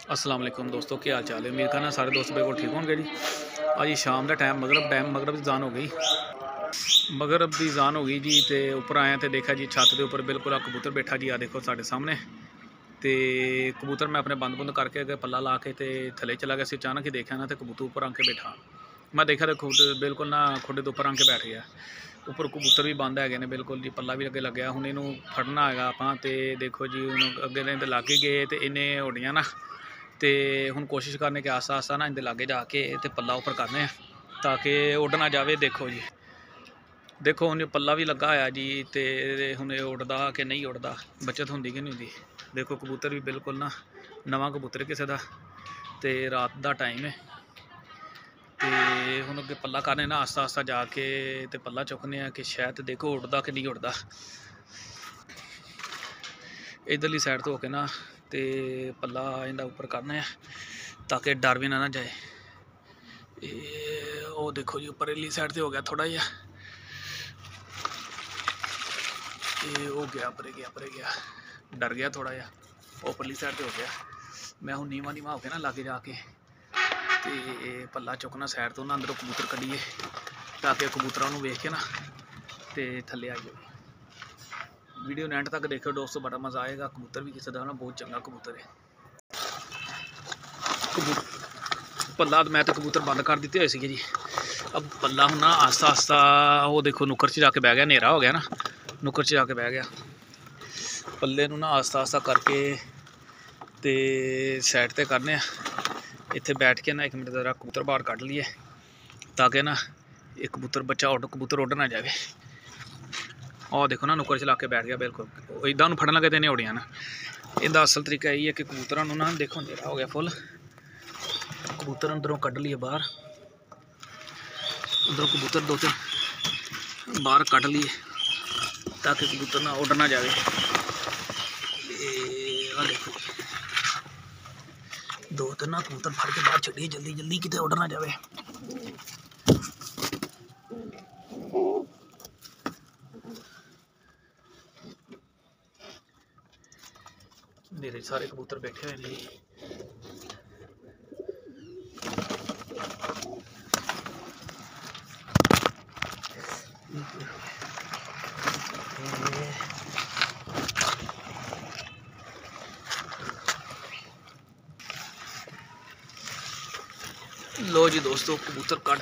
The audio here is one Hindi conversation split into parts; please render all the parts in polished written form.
अस्सलाम वालेकुम दोस्तों, क्या हाल चाल है। उम्मीद करना सारे दोस्त बिल्कुल ठीक होंगे जी। अज शाम का टाइम मगरब की जान हो गई। मगरब की जान हो गई जी। तो उपर आया तो देखा जी छत के उपर बिल्कुल कबूतर बैठा जी। आ देखो साढ़े सामने। तो कबूतर मैं अपने बंद बुंद करके अगर पल्ला ला के थले चला गया। अचानक ही देखा ना तो कबूतर उपर आके बैठा। मैं देखा तो खुद बिल्कुल ना खुडे के उपर आके बैठ गया। उपर कबूतर भी बंद है बिल्कुल जी। पल्ला भी अगे लग गया। हूँ इनू फड़ना है आप। तो देखो जी हूँ अगे लग ही गए तो इन्हें उड़िया ना। तो हूँ कोशिश करने के आस्ता आस्ता ना इनके लागे जाके तो पल्ला उपर करने ताकि उड़ ना जाए। देखो जी देखो हूँ पल्ला भी लगा है जी। तो हूँ उड़दा कि नहीं उड़दा, बचत होंगी कि नहीं होंगी। देखो कबूतर भी बिल्कुल ना नवा कबूतर किसी का। तो रात का टाइम है। तो हूँ अगे पल्ला करने ना आस्ता आस्ता जाके तो पल्ला चुकने कि शायद देखो उड़दा कि नहीं उड़दा। इधरली साइड तो होके ना तो पल्ला इनका उपर करना ताकि डर भी ना जाए। वो देखो जी उपर इली साइड से हो गया थोड़ा जिहा। हो गया परे गया डर गया थोड़ा जिहा। उपरली साइड से हो गया। मैं हूँ नीवा नीवा होके ना लागे जाके तो पल्ला चुकना साइड तो ना अंदरों कबूतर कढ़िए ताकि कबूतरों को वेख के ना तो थले आ जाए। वीडियो एंड तक देखो दोस्तों, बड़ा मज़ा आएगा। कबूतर भी किसी का ना बहुत चंगा कबूतर है। पल्ला मैं तो कबूतर बंद कर दिते हुए सी जी। अब पल्ला हूँ ना आस्ता आस्ता वो देखो नुक्कर च जाके बह गया। नेरा हो गया ना, नुक्कर च जाके बह गया। पल्ले नू ना आस्ता आस्ता करके तो साइड ते करने इत्थे बैठ के ना 1 मिनट जरा कबूतर बाहर कढ़ लिए ताकि ना एक कबूतर बच्चा कबूतर उड़ ना जाए। और देखो ना नुक्कर च ला के बैठ गया बिल्कुल। इदा फड़न लगे तो इन्हें उड़िया ना। इहदा असल तरीका यही है कि कबूतरों ना देखो नेरा हो गया फुल। कबूतर अंदरों कढ़ लिए बाहर। अंदरों कबूतर 2-3 बाहर कढ़ लिए ताकि कबूतर ना उड़ ना जाए। देखो 2-3 ना कबूतर फड़ के बाहर छड़िए जल्दी जल्दी कितने उड़ ना जाए। मेरे सारे कबूतर बैठे हुए हैं। लो जी दोस्तों कबूतर कट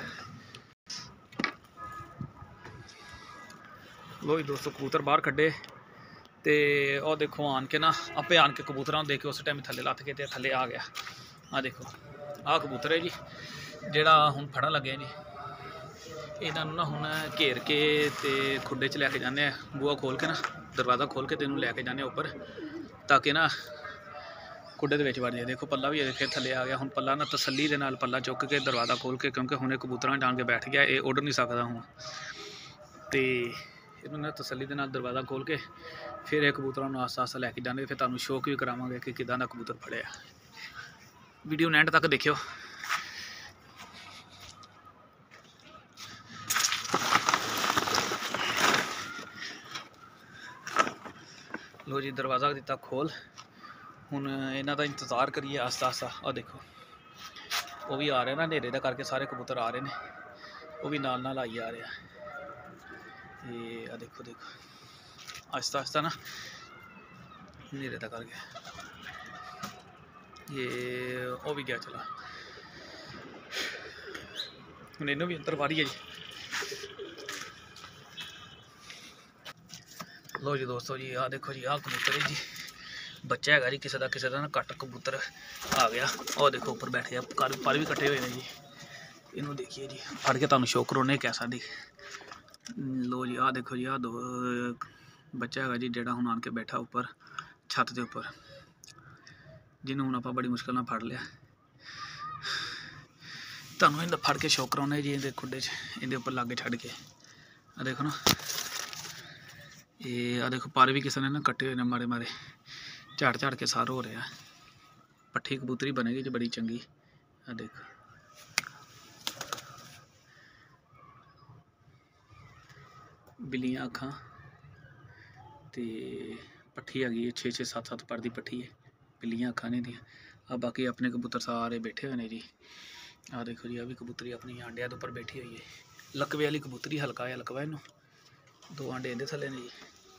लो जी दोस्तों कबूतर बाहर कढ़े तो और देखो आन के ना आपे आन के कबूतर देख के उस टाइम थले लथ के थले आ गया। आ देखो आ कबूतर है जी जेड़ा हुण फड़न लगे जी। इन्हों ना हुण घेर के तो खुडे च लैके जाने बूआ खोल के ना दरवाज़ा खोल के इन्हूं लैके जाने उपर ताकि ना खुडे के वड़ जाए। देखो पल्ला भी फिर थले आ गया। हुण पल्ला ना तसल्ली दे नाल पल्ला चुक के दरवाज़ा खोल के क्योंकि हुणे कबूतर जान के बैठ गया ये उड़ नहीं सकता हूँ। तो इन्होंने तसल्ली दे नाल दरवाज़ा खोल के फिर ये कबूतरों को आस्ता आस्ता लैके जाने। फिर तुहानूं शौक भी करावांगे कि किदां दा कबूतर फड़िया। वीडियो एंड तक देखियो। लो जी दरवाज़ा दिता खोल। हुण इन्हां दा इंतज़ार करिए आस्ता आस्ता। और देखो वो भी आ रहे ना नेरे दा करके सारे कबूतर आ रहे हैं। वो भी नाल नाल आई आ रहे हैं। ये देखो देखो आस्ता आस्ता ना नेरे दा करके ये वो भी गया चला। हुण इन्हूं भी अंदर वारी है जी। लो जी दोस्तों जी आ देखो जी आ कबूतर है जी बच्चा है जी किसी का ना कट कबूतर आ गया। और देखो ऊपर बैठ गया पर भी कट्टे हुए हैं जी। इन्हों देखिए जी फड़ के तुहानूं शो करोने कैसा दी। लो जी आ देखो जी आ दो बच्चा है जी जेड़ा हुण आन के बैठा उपर छत के उपर जिन्होंने हुण आपां बड़ी मुश्किल नाल फड़ लिया। तुहानूं इन्दा फड़ के शो कराउने जी इहदे खुडे च इहदे उपर लागे छड्ड के। आ देखो ना ये आ देखो पर भी किसी ने ना कट्टे हुए ने मारे मारे झाड़ झाड़ के सार हो रहा है। पट्ठी कबूतरी बनेगी जी बड़ी चंगी। आ देखो बिल्लियां अखां तो पट्ठी हैगी 6-6 7-7 पर की पट्ठी है। बिल्लियां अखां ने दियां बाकी अपने कबूतर सारे बैठे हुए हैं जी। आ देखो जी, आ भी कबूतरी अपनी आंडिया के उपर बैठी हुई है। लकवे वाली कबूतरी, हल्का है लकवा इनू। 2 आंडे इहदे थल्ले ने जी।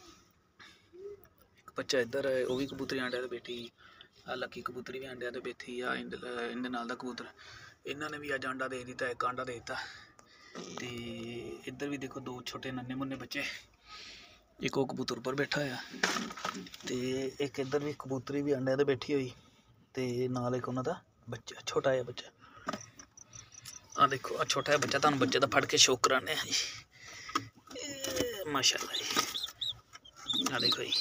एक बच्चा इधर है, वह भी कबूतरी आंडिया ते बैठी। आ लकी कबूतरी भी आंडिया ते बैठी आ। इंदे नाल दा कबूतर, इन्होंने भी अज आंडा दे दिता, एक आंडा दे दिता। तो इधर भी देखो 2 छोटे नन्हे मुन्ने बच्चे, एक वो कबूतर उपर बैठा है, तो एक इधर भी कबूतरी भी अंडे ते बैठी हुई, तो नाल एक उन्हों का बच्चा, छोटा जिहा बच्चा। आ देखो, आ छोटा जिहा बच्चा, तुहानूं बच्चे का फड़ के शो कराने जी। माशाअल्लाह जी, आ देखो जी,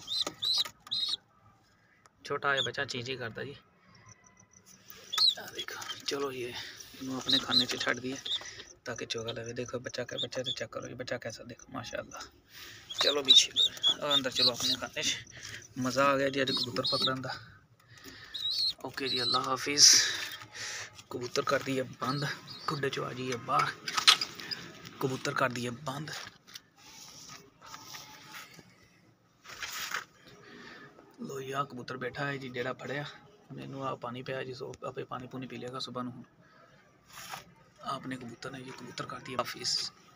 छोटा जिहा बच्चा चींची करता जी। आ देखो, चलो ये इन्हू अपने खाने से छड़ दिए ताकि चोगा लगे। देखो बच्चा क्या, बच्चा तो चेक करो जी, बच्चा कैसा, देखो माशाअल्लाह। चलो भी अंदर चलो अपने खाने से। मज़ा आ गया जी अज कबूतर पकड़न का। ओके जी, अल्लाह हाफिज़। कबूतर कर दिए बंद, खुडे चो आ जाइए बाहर, कबूतर कर दिए बंद। लो जी, कबूतर बैठा है जी, जेड़ा फड़िया मैनू आ पानी पिया जी, सो आपे पानी पूनी पी लेगा सुबह नू। आपने कबूतर ने जी कबूतर कर दिए हाफिज़।